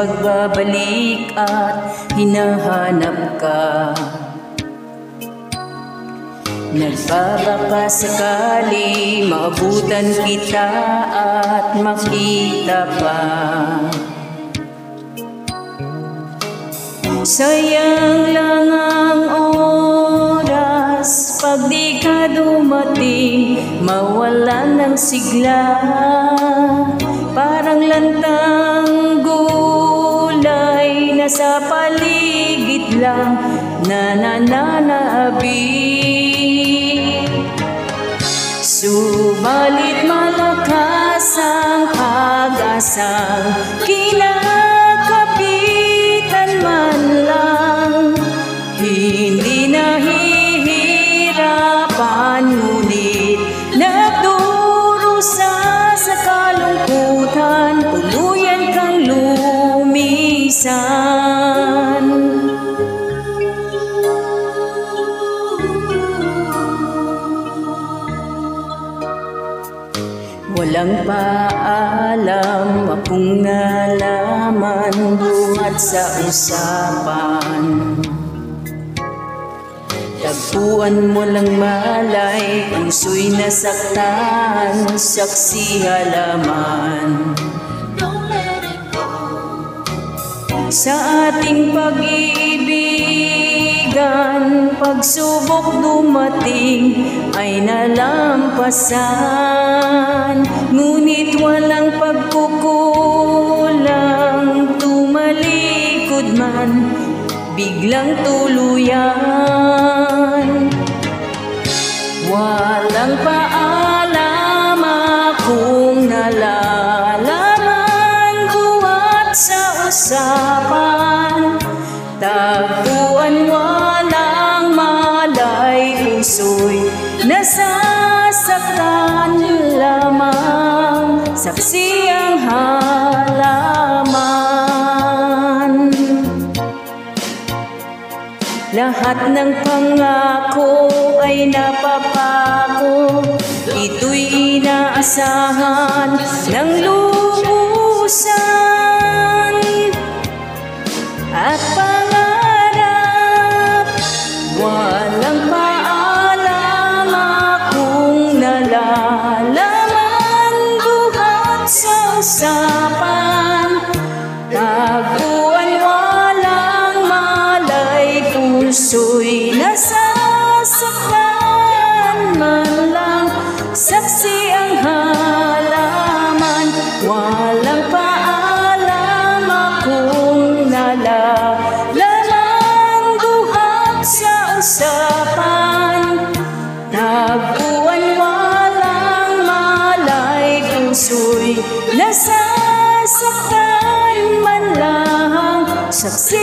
pagbabalik at hinahanap ka. Nagbabaka sakali maabutan kita at makita pa. Sayang lang ang oras pag di ka dumating, mawalan ng sigla. Parang lantang gulay na sa paligid lang nananabik. Subalit malakas ang pag-asang kinakapitan man lang. Hindi nahihirapan ngunit nagdurusa sa kalungkutan, tuluyan kang lumisan. Walang paalam, akong nalaman buhat sa usapan. Tagpuan mo lang malay, puso'y nasaktan, saksi halaman. Sa ating pag-iibigan, pagsubok dumating ay nalampasan. Ngunit walang pagkukulang, tumalikod man, biglang tuluyan. Walang paalam akong nalalaman buhat sa usapan. Tagpuan walang malay, puso'y nasasaktan lamang, saksi ang halaman. Lahat ng pangako ay napapako, ito'y inaasahan ng lubusan. At pangarap, walang paalam akong nalalaman buhat sa usapan. Tagpuan walang malay, puso'y nasasaktan man lang, saksi ang halaman. Walang paalam akong nalalaman buhat sa usapan. Tagpuan walang malay, puso'y nasasaktan man lang, saksi